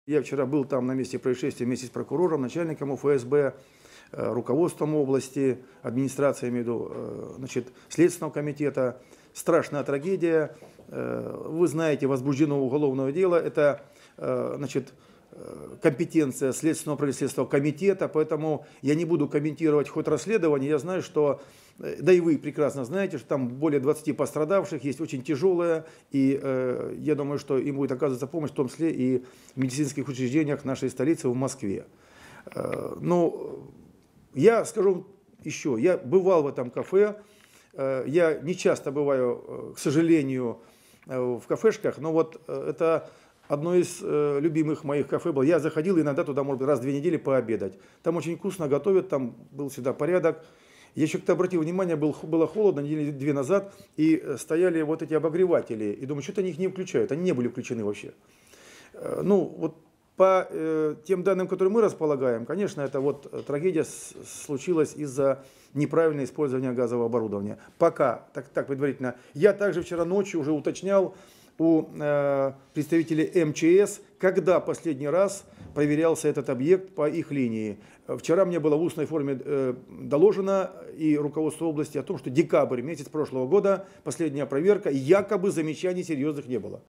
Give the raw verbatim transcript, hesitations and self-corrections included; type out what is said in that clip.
Я вчера был там на месте происшествия вместе с прокурором, начальником УФСБ, руководством области, администрацией, я имею в виду, значит, Следственного комитета. Страшная трагедия. Вы знаете, возбуждено уголовное дело. Это, значит, компетенция Следственного правительственного комитета, поэтому я не буду комментировать ход расследования. Я знаю, что, да и вы прекрасно знаете, что там более двадцати пострадавших, есть очень тяжелое, и э, я думаю, что им будет оказываться помощь, в том числе и в медицинских учреждениях нашей столицы, в Москве. Э, ну, я скажу еще, я бывал в этом кафе, э, я не часто бываю, к сожалению, в кафешках, но вот это одно из э, любимых моих кафе было. Я заходил иногда туда, может быть, раз в две недели пообедать. Там очень вкусно готовят, там был всегда порядок. Я еще как-то обратил внимание, был, было холодно недели две назад, и стояли вот эти обогреватели. И думаю, что-то они их не включают. Они не были включены вообще. Э, ну, вот по э, тем данным, которые мы располагаем, конечно, это вот трагедия с, случилась из-за неправильного использования газового оборудования. Пока, так, так предварительно. Я также вчера ночью уже уточнял у э, представителей эм че эс, когда последний раз проверялся этот объект по их линии. Вчера мне было в устной форме э, доложено и руководство области о том, что декабрь месяц прошлого года, последняя проверка, якобы замечаний серьезных не было.